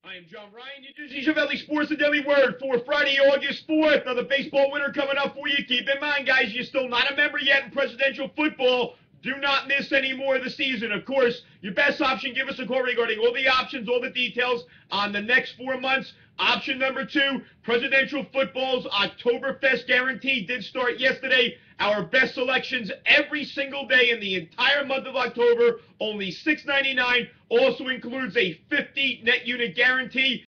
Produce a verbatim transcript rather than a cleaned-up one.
I am John Ryan, New Jersey Valley Sports, the Daily Word for Friday, August fourth. Another baseball winner coming up for you. Keep in mind, guys, you're still not a member yet in presidential football. Do not miss any more of the season. Of course, your best option, give us a call regarding all the options, all the details on the next four months. Option number two, presidential football's Oktoberfest guarantee did start yesterday. Our best selections every single day in the entire month of October, only six ninety-nine. Also includes a fifty net unit guarantee.